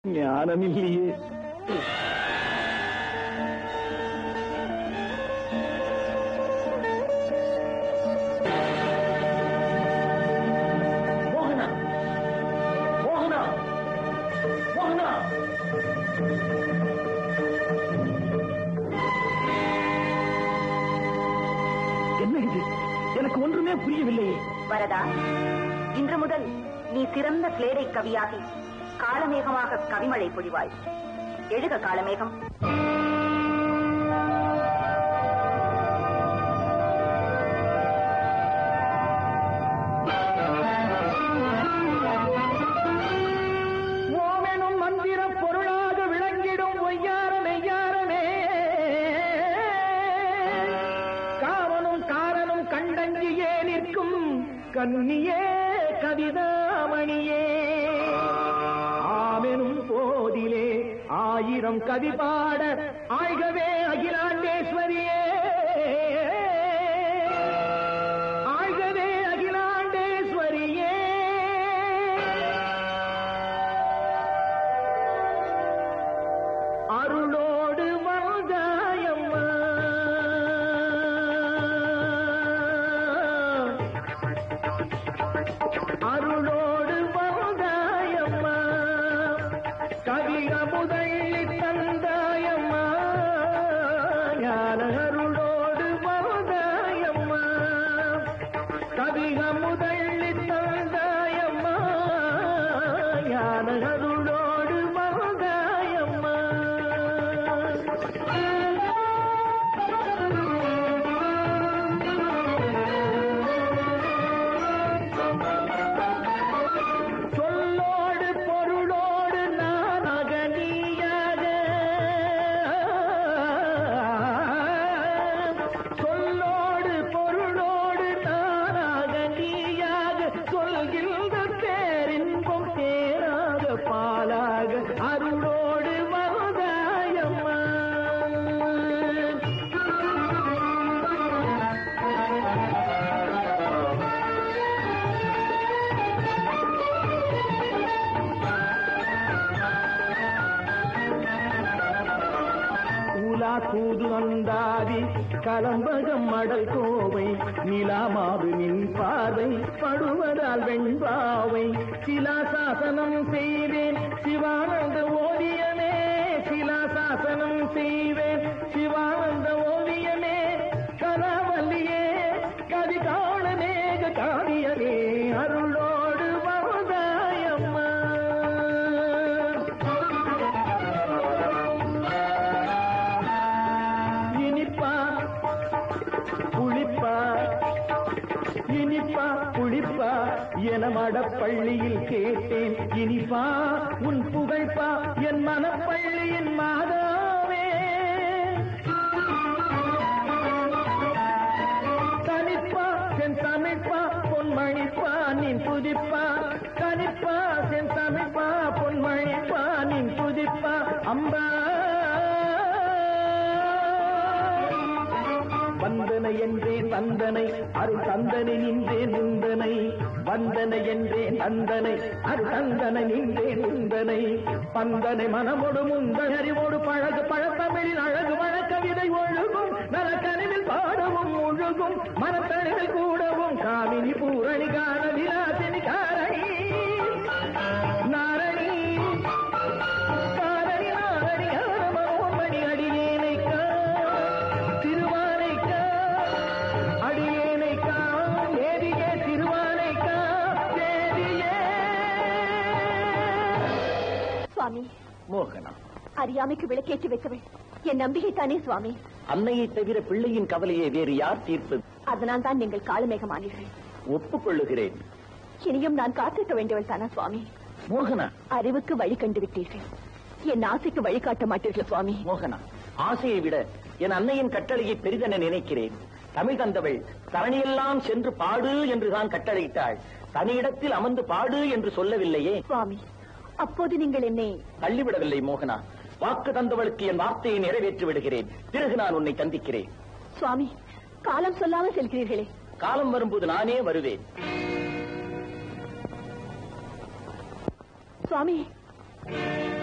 ஞானமில்லையே. மோகனா, மோகனா, மோகனா. என்ன இது? எனக்கு ஒன்றுமே புரியவில்லையே. வரதா, இன்று முதல் நீ சிறந்த பிளேடை கவியாகி காலமேகமாக கவிமழை பொழிவாய். எழுக காலமேகம். ஓமெனும் மந்திர பொருளாக விளங்கிடும் ஒய்யாரமெய்யாரமே, காவனும் காரனும் கண்டங்கியே நிற்கும் கன்னியே கவிதாமணியே. ஆமெனும் போதிலே ஆயிரம் கவி பாட ஆழ்கவே அகிலாண்டேஸ்வரியே, ஆழ்கவே அகிலாண்டேஸ்வரியே. அருளோடு வந்தாயம்மா, அருளோடு வந்தாயம்மா, கவிக முதள்ளி தந்தாயம்மா, ஞான அருளோடு வந்தாயம்மா, கவிக முதள்ளி தந்தாயம்மா, ஞான அருளோடு வந்தாயம்மா. சொல்லோடு பொருளோடு நானாக நீயாக, சொல்லோடு பொருளோடு நானாக நீயாக, சொல்கின்ற பேரின்பம் தேராக பாலாக அருளோடு வந்தாயம்மா. உலா தூது அந்தாதி கலம்பகம் மடல் கோவை, நிலாமாது நின் பார்வை படுவதால் வெண்பாவை, சிலாசாசனம் செய்வேன் சிவானந்த ஓவியமே, சிலாசாசனம் செய்வேன் சிவானந்த ஓவியமே, கலாவல்லியே கவி காணமேக காவியமே, அருளோடு வந்தாயம்மா. இனிப்பா புளிப்பா, இனிப்பா புளிப்பா என மடப்பள்ளியில் கேட்டேன், இனிப்பா உன் புகழ்ப்பா என் மனப்பள்ளியின் மாதாவே. தனிப்பா சென் தமிழ்ப்பா பொன்மணிப்பா நின் புதிப்பா, தனிப்பா சென் தமிழ்ப்பா பொன்மணிப்பா நின் புதிப்பா. அம்பா வந்தனை என்றேன் தந்தனை அருள் தந்தனை நின்றேன் முந்தனை, வந்தனை என்றேன் தந்தனை அருள் தந்தனை நின்றேன் முந்தனை, பந்தனை மனமோடு முந்தன் அறிவோடு பழகு பழத்தமிழின் அழகு வழக்கவிதை ஒழுகும், நலக்கனிவில் பாடவும் ஒழுகும், மனத்தனிவில் கூடவும் காமினி பூரணி காண விலாசினி காரணி நாரணி காரணி நாரணி மனோன்மணி அடியேனைக்கா திருவானைக்கா, அடியேனைக்கா தேவியே திருவானைக்கா தேவியே. சுவாமி, மோகனா, அறியாமைக்கு விளக்கேற்றி வைத்தவள் என் நம்பிக்கை தானே சுவாமி. அன்னையை தவிர பிள்ளையின் கவலையை வேறு யார் தீர்ப்பது? அதனால் தான் நீங்கள் காலமேகமானீர்கள். ஒப்புக்கொள்ளுகிறேன். இனியும் நான் காத்திருக்க வேண்டியவள் தானா சுவாமி? மோகனா, அறிவுக்கு வழி கண்டு விட்டீர்கள், என் ஆசைக்கு வழிகாட்ட மாட்டீர்கள் சுவாமி. மோகனா, ஆசையை விட என் அன்னையின் கட்டளையை பெரிதென நினைக்கிறேன். தமிழ் தந்தவள் தரணியெல்லாம் சென்று பாடு என்றுதான் கட்டளையிட்டாள், தனியிடத்தில் அமர்ந்து பாடு என்று சொல்லவில்லையே சுவாமி. அப்போது நீங்கள் என்னை தள்ளிவிடவில்லை மோகனா. வாக்கு தந்தவளுக்கு என் வார்த்தையை நிறைவேற்றி விடுகிறேன். பிறகு நான் உன்னை சந்திக்கிறேன். சுவாமி, காலம் சொல்லாமல் செல்கிறீர்களே. காலம் வரும்போது நானே வருவேன். சுவாமி,